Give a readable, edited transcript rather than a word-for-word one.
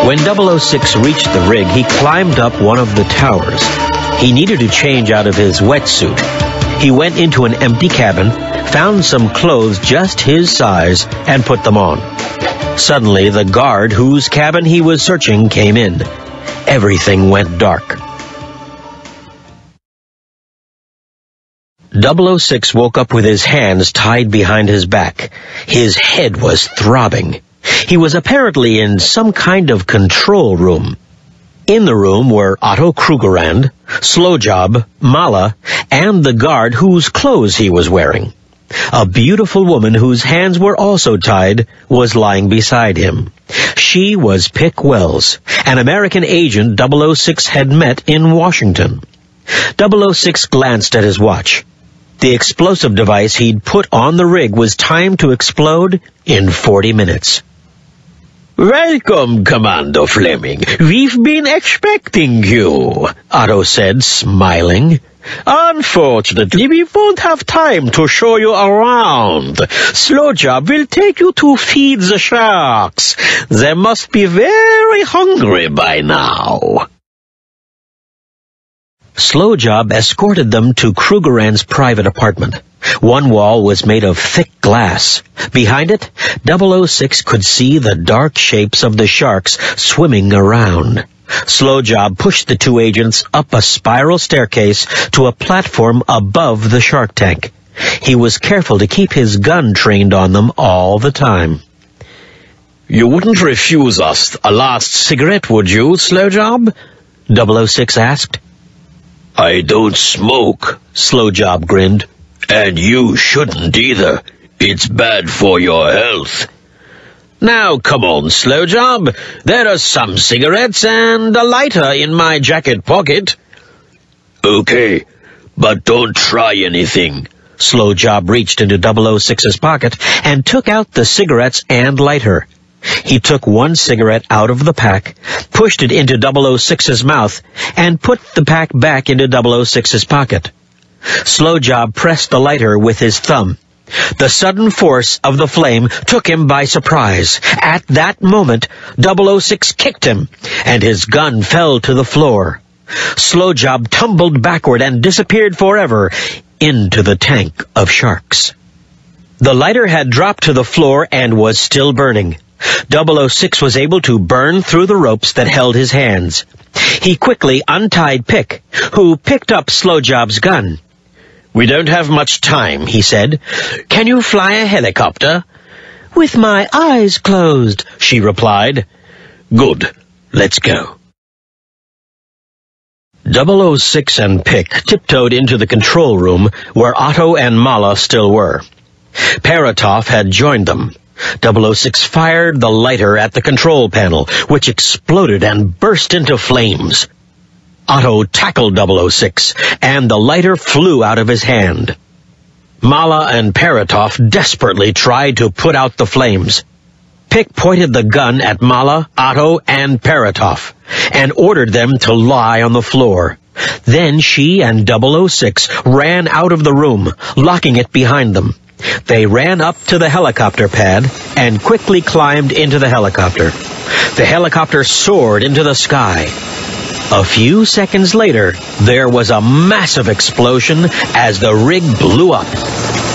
When 006 reached the rig, he climbed up one of the towers. He needed to change out of his wetsuit. He went into an empty cabin, found some clothes just his size, and put them on. Suddenly, the guard whose cabin he was searching came in. Everything went dark. 006 woke up with his hands tied behind his back. His head was throbbing. He was apparently in some kind of control room. In the room were Otto Krugerrand, Slowjob, Mala, and the guard whose clothes he was wearing. A beautiful woman whose hands were also tied was lying beside him. She was Pick Wells, an American agent 006 had met in Washington. 006 glanced at his watch. The explosive device he'd put on the rig was timed to explode in 40 minutes. "Welcome, Commander Fleming. We've been expecting you," Otto said, smiling. "Unfortunately, we won't have time to show you around. Slowjob will take you to feed the sharks. They must be very hungry by now." Slowjob escorted them to Krugerrand's private apartment. One wall was made of thick glass. Behind it, 006 could see the dark shapes of the sharks swimming around. Slowjob pushed the two agents up a spiral staircase to a platform above the shark tank. He was careful to keep his gun trained on them all the time. "You wouldn't refuse us a last cigarette, would you, Slowjob?" 006 asked. "I don't smoke," Slowjob grinned. "And you shouldn't either. It's bad for your health." "Now, come on, Slowjob. There are some cigarettes and a lighter in my jacket pocket." "Okay, but don't try anything." Slowjob reached into 006's pocket and took out the cigarettes and lighter. He took one cigarette out of the pack, pushed it into 006's mouth, and put the pack back into 006's pocket. Slowjob pressed the lighter with his thumb. The sudden force of the flame took him by surprise. At that moment, 006 kicked him, and his gun fell to the floor. Slowjob tumbled backward and disappeared forever into the tank of sharks. The lighter had dropped to the floor and was still burning. 006 was able to burn through the ropes that held his hands. He quickly untied Pick, who picked up Slowjob's gun. "We don't have much time," he said. "Can you fly a helicopter?" "With my eyes closed," she replied. "Good. Let's go." 006 and Pick tiptoed into the control room where Otto and Mala still were. Paratov had joined them. 006 fired the lighter at the control panel, which exploded and burst into flames. Otto tackled 006, and the lighter flew out of his hand. Mala and Paratov desperately tried to put out the flames. Pick pointed the gun at Mala, Otto, and Paratov, and ordered them to lie on the floor. Then she and 006 ran out of the room, locking it behind them. They ran up to the helicopter pad and quickly climbed into the helicopter. The helicopter soared into the sky. A few seconds later, there was a massive explosion as the rig blew up.